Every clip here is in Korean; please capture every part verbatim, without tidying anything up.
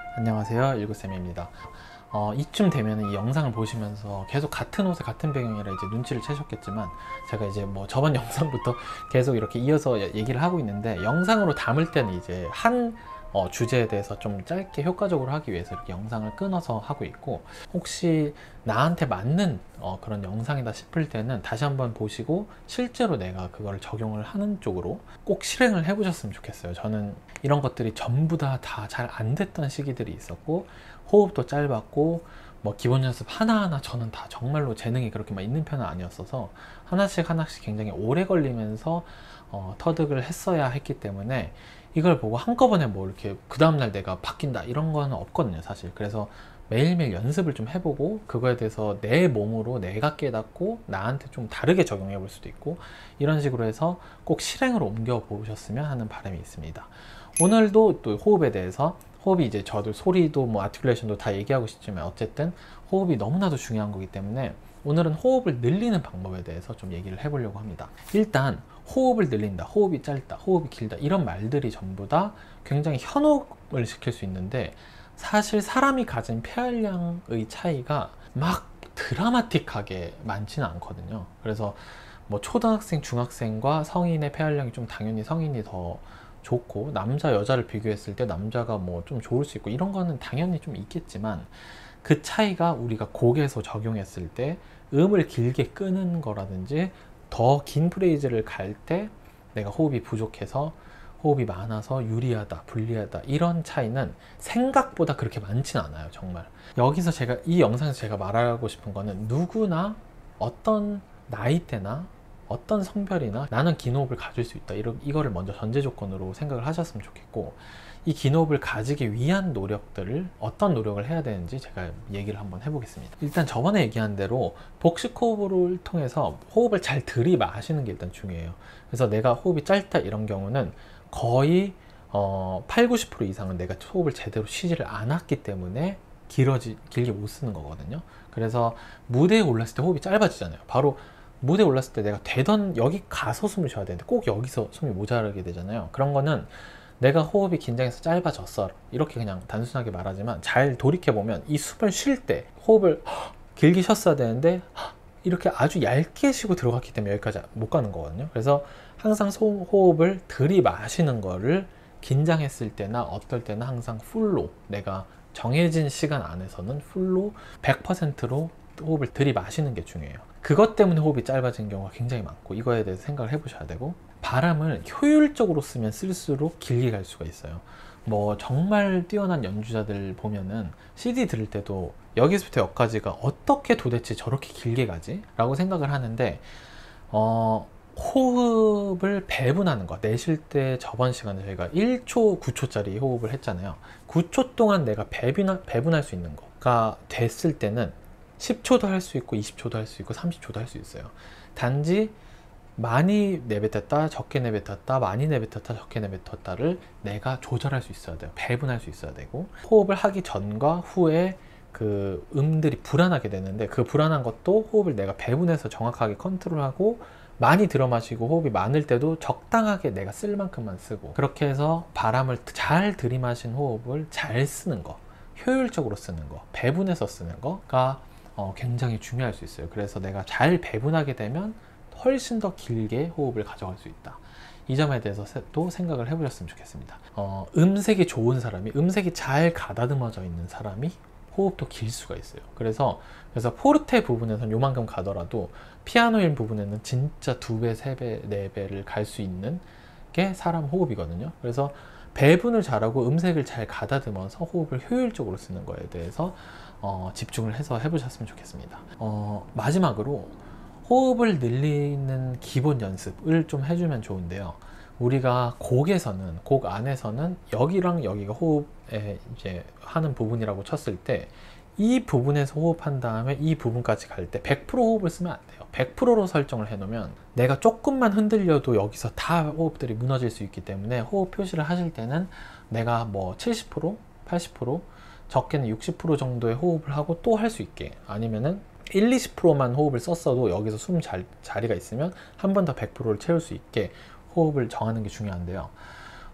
안녕하세요, 일구쌤입니다. 어, 이쯤 되면 이 영상을 보시면서 계속 같은 옷에 같은 배경이라 이제 눈치를 채셨겠지만, 제가 이제 뭐 저번 영상부터 계속 이렇게 이어서 얘기를 하고 있는데, 영상으로 담을 때는 이제 한 어, 주제에 대해서 좀 짧게 효과적으로 하기 위해서 이렇게 영상을 끊어서 하고 있고, 혹시 나한테 맞는 어, 그런 영상이다 싶을 때는 다시 한번 보시고 실제로 내가 그걸 적용을 하는 쪽으로 꼭 실행을 해 보셨으면 좋겠어요. 저는 이런 것들이 전부 다 다 잘 안 됐던 시기들이 있었고, 호흡도 짧았고, 뭐 기본 연습 하나하나 저는 다 정말로 재능이 그렇게 막 있는 편은 아니었어서 하나씩 하나씩 굉장히 오래 걸리면서 어, 터득을 했어야 했기 때문에, 이걸 보고 한꺼번에 뭐 이렇게 그 다음날 내가 바뀐다 이런 거는 없거든요, 사실. 그래서 매일매일 연습을 좀 해보고, 그거에 대해서 내 몸으로 내가 깨닫고 나한테 좀 다르게 적용해 볼 수도 있고, 이런 식으로 해서 꼭 실행으로 옮겨 보셨으면 하는 바람이 있습니다. 오늘도 또 호흡에 대해서, 호흡이 이제 저도 소리도 뭐 아티큘레이션도 다 얘기하고 싶지만 어쨌든 호흡이 너무나도 중요한 거기 때문에 오늘은 호흡을 늘리는 방법에 대해서 좀 얘기를 해보려고 합니다. 일단 호흡을 늘린다, 호흡이 짧다, 호흡이 길다, 이런 말들이 전부 다 굉장히 현혹을 시킬 수 있는데, 사실 사람이 가진 폐활량의 차이가 막 드라마틱하게 많지는 않거든요. 그래서 뭐 초등학생, 중학생과 성인의 폐활량이 좀 당연히 성인이 더 좋고, 남자 여자를 비교했을 때 남자가 뭐 좀 좋을 수 있고, 이런 거는 당연히 좀 있겠지만, 그 차이가 우리가 곡에서 적용했을 때 음을 길게 끄는 거라든지 더 긴 프레이즈를 갈 때 내가 호흡이 부족해서, 호흡이 많아서 유리하다, 불리하다, 이런 차이는 생각보다 그렇게 많진 않아요, 정말. 여기서 제가 이 영상에서 제가 말하고 싶은 거는, 누구나 어떤 나이대나 어떤 성별이나 나는 긴 호흡을 가질 수 있다, 이러, 이거를 먼저 전제 조건으로 생각을 하셨으면 좋겠고, 이 긴 호흡을 가지기 위한 노력들을, 어떤 노력을 해야 되는지 제가 얘기를 한번 해보겠습니다. 일단 저번에 얘기한 대로 복식 호흡을 통해서 호흡을 잘 들이마시는 게 일단 중요해요. 그래서 내가 호흡이 짧다 이런 경우는 거의 어, 팔, 구십 퍼센트 이상은 내가 호흡을 제대로 쉬지를 않았기 때문에 길어지, 길게 못 쓰는 거거든요. 그래서 무대에 올랐을 때 호흡이 짧아지잖아요. 바로 무대에 올랐을 때 내가 되던 여기 가서 숨을 쉬어야 되는데 꼭 여기서 숨이 모자라게 되잖아요. 그런 거는 내가 호흡이 긴장해서 짧아졌어, 이렇게 그냥 단순하게 말하지만, 잘 돌이켜보면 이 숨을 쉴 때 호흡을 길게 쉬었어야 되는데 이렇게 아주 얇게 쉬고 들어갔기 때문에 여기까지 못 가는 거거든요. 그래서 항상 호흡을 들이마시는 거를 긴장했을 때나 어떨 때나 항상 풀로, 내가 정해진 시간 안에서는 풀로 백 퍼센트로 호흡을 들이마시는 게 중요해요. 그것 때문에 호흡이 짧아진 경우가 굉장히 많고, 이거에 대해서 생각을 해보셔야 되고, 바람을 효율적으로 쓰면 쓸수록 길게 갈 수가 있어요. 뭐 정말 뛰어난 연주자들 보면은 씨디 들을 때도 여기서부터 여기까지가 어떻게 도대체 저렇게 길게 가지? 라고 생각을 하는데, 어, 호흡을 배분하는 거, 내쉴 때 저번 시간에 저희가 일 초, 구 초짜리 호흡을 했잖아요. 구 초 동안 내가 배분하, 배분할 수 있는 거가 됐을 때는 십 초도 할 수 있고 이십 초도 할 수 있고 삼십 초도 할 수 있어요. 단지 많이 내뱉었다, 적게 내뱉었다, 많이 내뱉었다, 적게 내뱉었다를 내가 조절할 수 있어야 돼요. 배분할 수 있어야 되고, 호흡을 하기 전과 후에 그 음들이 불안하게 되는데, 그 불안한 것도 호흡을 내가 배분해서 정확하게 컨트롤하고, 많이 들어 마시고 호흡이 많을 때도 적당하게 내가 쓸 만큼만 쓰고, 그렇게 해서 바람을 잘 들이마신 호흡을 잘 쓰는 거, 효율적으로 쓰는 거, 배분해서 쓰는 거가 어, 굉장히 중요할 수 있어요. 그래서 내가 잘 배분하게 되면 훨씬 더 길게 호흡을 가져갈 수 있다. 이 점에 대해서도 생각을 해보셨으면 좋겠습니다. 어, 음색이 좋은 사람이, 음색이 잘 가다듬어져 있는 사람이 호흡도 길 수가 있어요. 그래서 그래서 포르테 부분에서는 요만큼 가더라도 피아노인 부분에는 진짜 두 배, 세 배, 네 배를 갈 수 있는 게 사람 호흡이거든요. 그래서 배분을 잘하고 음색을 잘 가다듬어서 호흡을 효율적으로 쓰는 거에 대해서 어, 집중을 해서 해보셨으면 좋겠습니다. 어, 마지막으로 호흡을 늘리는 기본 연습을 좀 해주면 좋은데요. 우리가 곡에서는, 곡 안에서는 여기랑 여기가 호흡에 이제 하는 부분이라고 쳤을 때, 이 부분에서 호흡한 다음에 이 부분까지 갈 때 백 퍼센트 호흡을 쓰면 안 돼요. 백 퍼센트로 설정을 해놓으면 내가 조금만 흔들려도 여기서 다 호흡들이 무너질 수 있기 때문에, 호흡 표시를 하실 때는 내가 뭐 칠십 퍼센트, 팔십 퍼센트, 적게는 육십 퍼센트 정도의 호흡을 하고 또 할 수 있게, 아니면은 일, 이십 퍼센트만 호흡을 썼어도 여기서 숨 자, 자리가 있으면 한 번 더 백 퍼센트를 채울 수 있게 호흡을 정하는 게 중요한데요.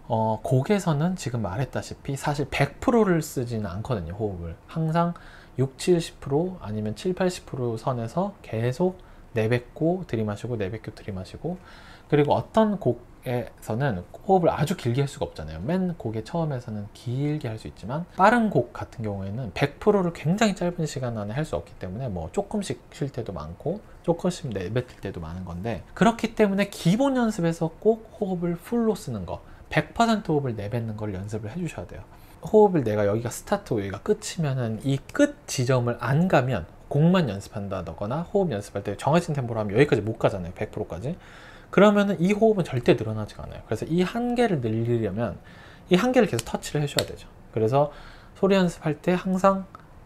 어, 곡에서는 지금 말했다시피 사실 백 퍼센트를 쓰지는 않거든요. 호흡을 항상 육, 칠십 퍼센트 아니면 칠, 팔십 퍼센트 선에서 계속 내뱉고 들이마시고 내뱉고 들이마시고, 그리고 어떤 곡에서는 호흡을 아주 길게 할 수가 없잖아요. 맨 곡의 처음에서는 길게 할 수 있지만 빠른 곡 같은 경우에는 백 퍼센트를 굉장히 짧은 시간 안에 할 수 없기 때문에 뭐 조금씩 쉴 때도 많고 조금씩 내뱉을 때도 많은 건데, 그렇기 때문에 기본 연습에서 꼭 호흡을 풀로 쓰는 거, 백 퍼센트 호흡을 내뱉는 걸 연습을 해 주셔야 돼요. 호흡을 내가 여기가 스타트고 여기가 끝이면은 이 끝 지점을 안 가면 곡만 연습한다거나 호흡 연습할 때 정해진 템포로 하면 여기까지 못 가잖아요. 백 퍼센트까지. 그러면은 이 호흡은 절대 늘어나지가 않아요. 그래서 이 한계를 늘리려면 이 한계를 계속 터치를 해줘야 되죠. 그래서 소리 연습할 때 항상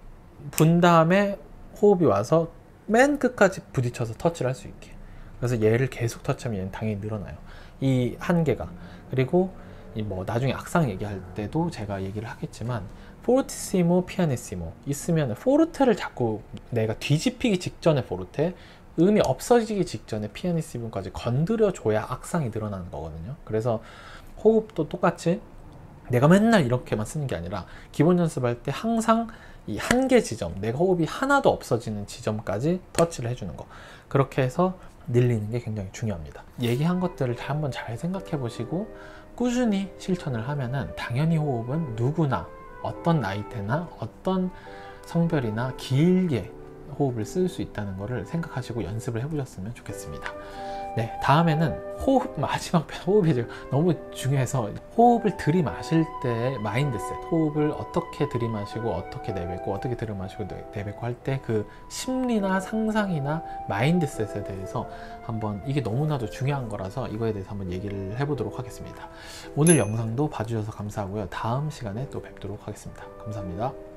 분 다음에 호흡이 와서 맨 끝까지 부딪혀서 터치를 할 수 있게. 그래서 얘를 계속 터치하면 얘는 당연히 늘어나요. 이 한계가. 그리고 이 뭐 나중에 악상 얘기할 때도 제가 얘기를 하겠지만, 포르티시모, 피아니시모 있으면 포르테를 자꾸 내가 뒤집히기 직전에 포르테, 음이 없어지기 직전에 피아니시모까지 건드려 줘야 악상이 늘어나는 거거든요. 그래서 호흡도 똑같이 내가 맨날 이렇게만 쓰는 게 아니라 기본 연습할 때 항상 이 한계 지점, 내가 호흡이 하나도 없어지는 지점까지 터치를 해주는 거, 그렇게 해서 늘리는 게 굉장히 중요합니다. 얘기한 것들을 한번 잘 생각해 보시고 꾸준히 실천을 하면은 당연히 호흡은 누구나 어떤 나이대나 어떤 성별이나 길게 호흡을 쓸 수 있다는 것을 생각하시고 연습을 해보셨으면 좋겠습니다. 네, 다음에는 호흡, 마지막 편 호흡이 너무 중요해서 호흡을 들이마실 때 마인드셋, 호흡을 어떻게 들이마시고 어떻게 내뱉고 어떻게 들이마시고 내뱉고 할 때 그 심리나 상상이나 마인드셋에 대해서 한번, 이게 너무나도 중요한 거라서 이거에 대해서 한번 얘기를 해보도록 하겠습니다. 오늘 영상도 봐주셔서 감사하고요. 다음 시간에 또 뵙도록 하겠습니다. 감사합니다.